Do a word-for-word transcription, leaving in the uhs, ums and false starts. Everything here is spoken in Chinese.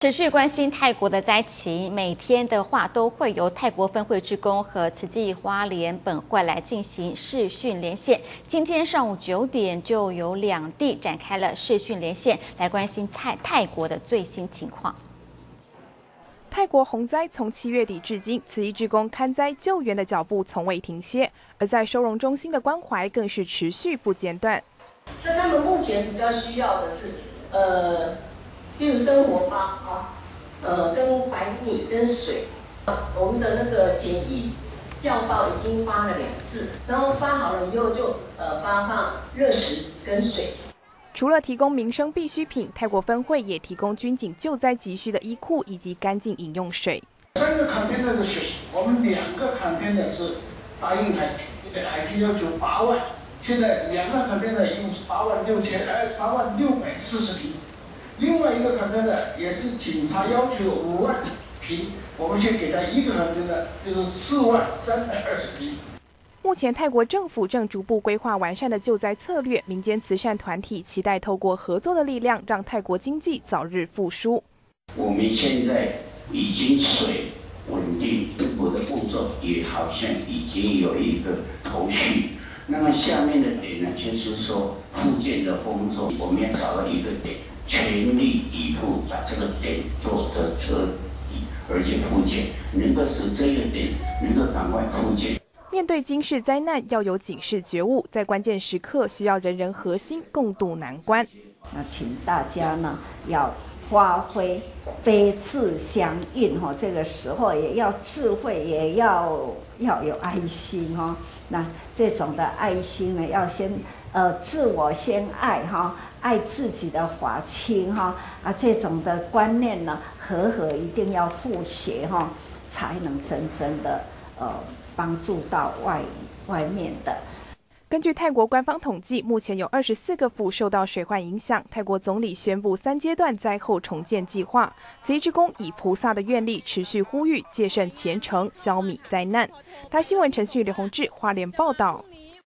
持续关心泰国的灾情，每天的话都会由泰国分会志工和慈济花莲本会来进行视讯连线。今天上午九点就有两地展开了视讯连线，来关心泰泰国的最新情况。 泰国洪灾从七月底至今，慈济志工勘灾救援的脚步从未停歇，而在收容中心的关怀更是持续不间断。 那他们目前比较需要的是，呃。例如生活包啊，呃，跟白米跟水，我们的那个简易药包已经发了两次，然后发好了以后就呃发放热食跟水。 除了提供民生必需品，泰国分会也提供军警救灾急需的衣裤以及干净饮用水。 三个康天的水，我们两个康天的是答应海海军要求八万，现在两个康天的一共是八万六千，呃，八万六百四十瓶。另外一个康天的也是警察要求五万瓶，我们先给他一个康天的，就是四万三百二十瓶。 目前泰国政府正逐步规划完善的救灾策略，民间慈善团体期待透过合作的力量，让泰国经济早日复苏。 我们现在已经水稳定，政府的步骤也好像已经有一个头绪。那么下面的点呢，就是说复建的工作，我们要找到一个点。全力以赴把这个点做得彻底，而且复建能够使这个点能够赶快复建。 面对今世灾难，要有警示觉悟，在关键时刻需要人人合心，共度难关。 那请大家呢要发挥悲智相应哈，这个时候也要智慧，也要要有爱心哈。那这种的爱心呢，要先呃自我先爱哈。爱自己的法亲哈啊，这种的观念呢，和和一定要复学哈，才能真正的呃帮助到外外面的。 根据泰国官方统计，目前有二十四个府受到水患影响。泰国总理宣布三阶段灾后重建计划。慈济志工以菩萨的愿力，持续呼吁戒慎虔诚，消弭灾难。台新闻陈旭、刘宏志花莲报道。